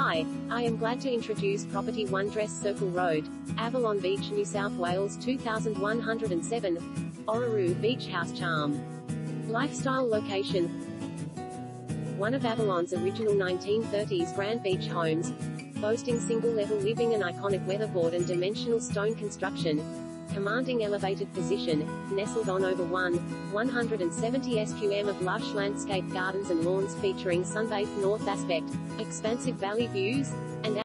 Hi, I am glad to introduce Property 1 Dress Circle Road, Avalon Beach, New South Wales 2107, Orroroo Beach House Charm. Lifestyle location. One of Avalon's original 1930s grand beach homes, boasting single-level living and iconic weatherboard and dimensional stone construction, commanding elevated position, nestled on over 170 sqm of lush landscape gardens and lawns featuring sunbathed north aspect, expansive valley views,